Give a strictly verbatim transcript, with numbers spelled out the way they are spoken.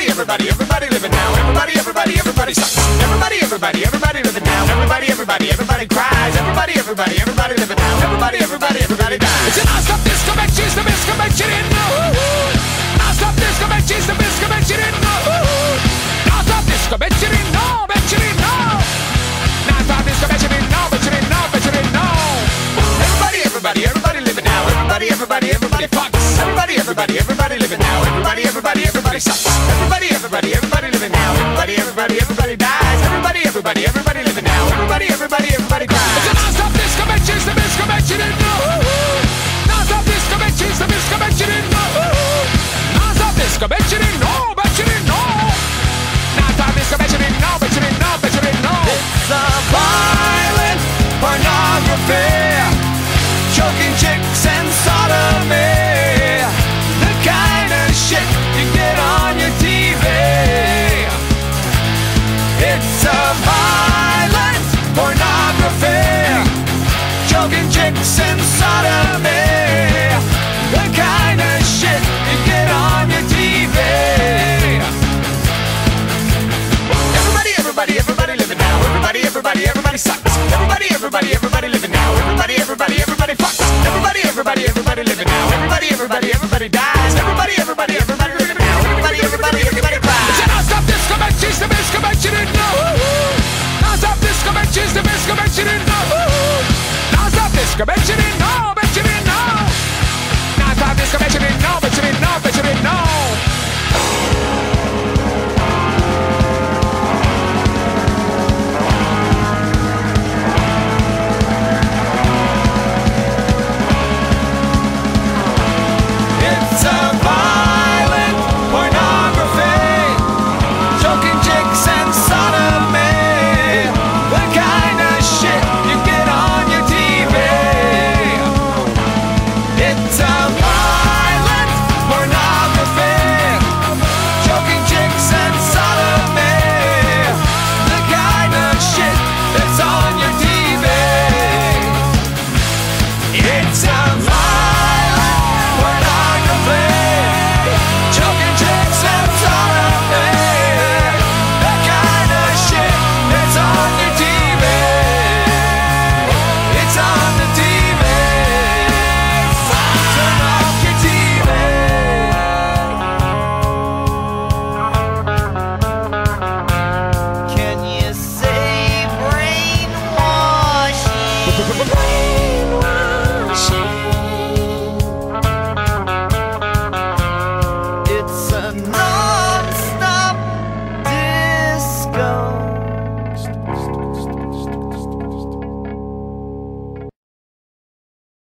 Everybody, everybody, everybody living now. Everybody, everybody, everybody sucks. Everybody, everybody, everybody living now. Everybody, everybody, everybody cries. Everybody, everybody, everybody living now. Everybody, everybody, everybody dies. It's a non-stop disco match, she's the disco match, you didn't know. Non-stop disco match, she's the disco match, you didn't know. Non-stop disco match, you didn't know, bet you didn't know. Non-stop disco match, you didn't know, bet you didn't know, bet you didn't know. Everybody, everybody, everybody living now. Everybody, everybody, everybody fucks. Everybody, everybody, everybody living now. Everybody, everybody, everybody sucks. Everybody, everybody, everybody living now. Everybody, everybody, everybody dies. Everybody, everybody, everybody living now. Everybody, everybody, everybody cries. It's a non-stop disco match, it's the disco match, you didn't know. Non-stop disco match, it's the disco match, you didn't know. Non-stop disco match, you didn't know, but you didn't know. Non-stop disco match, you didn't know, but you didn't know, but you didn't know. It's a violent pornography, choking chicks and sodomy, the kind of shit you get on your T V. It's a violent pornography, choking chicks and sodomy, the kind of shit you get on your T V. Everybody, everybody, everybody living now. Everybody, everybody, everybody sucks. Everybody, everybody, everybody living now. Everybody, everybody, everybody fucks. Everybody, everybody, everybody living now. Everybody, everybody, everybody dies. Everybody, everybody, everybody living now. Everybody, everybody, everybody cries. It's a non-stop disco match, it's the disco match, you didn't know. Non-stop disco match, it's the disco match, you didn't know. Non-stop disco match, you didn't know, but you didn't know. Non-stop disco match, you didn't know, but you didn't know, but you didn't know. It's a violent pornography, choking chicks and sodomy, the kind of shit you get on your T V. It's a violent pornography, choking chicks and sodomy, the kind of shit that's on your T V. It's a violent pornography, choking chicks and sodomy, the kind of shit that's on your T V. It's on the T V. Turn off your T V. Can you say brainwashing?